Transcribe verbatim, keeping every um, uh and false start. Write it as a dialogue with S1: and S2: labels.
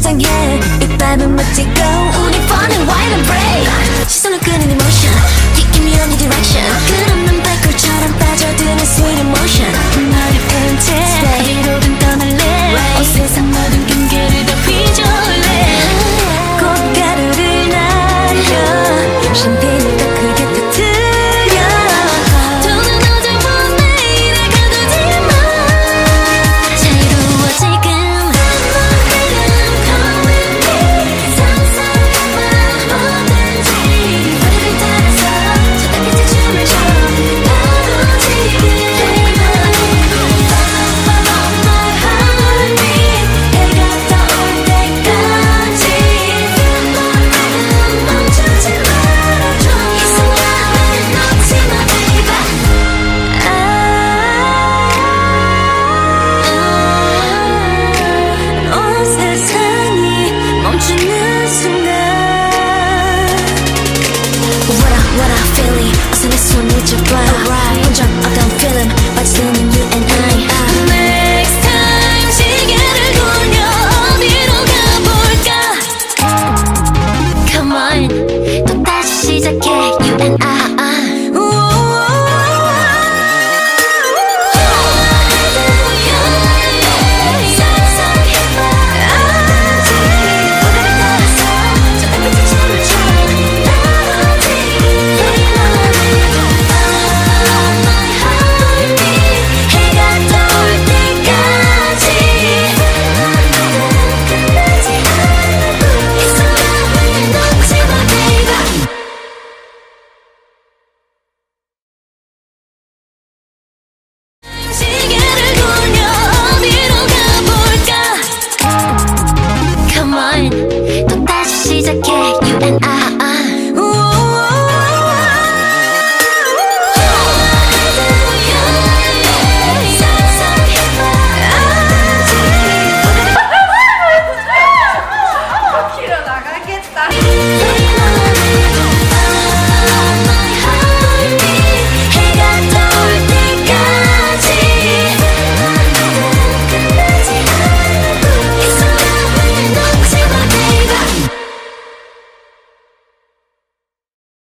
S1: 긴장해 빗밟은 멋지고 우리 falling wide and brave 시선을 끄는 emotion Taking me on the direction 끝없는 발걸처럼 빠져드는 sweet emotion 너를 끈 채 어디로든 떠날래 온 세상 모든 경계를 다 휘저을래 꽃가루를 날려 샴페인을 더 크게 터뜨려 더는 어제와 내일에 가두지마 자유로워 지금 Come with me 상상해봐 뭐든지 머리를 따라서 저 달빛의 춤을 춰 바로 지금 Follow my heartbeat 해가 떠올 때까지 멈추지 말아줘 이 순간을 놓지마 baby 온 세상이 멈추는 순간 What I, what I feeling 어서 내 손을 잡아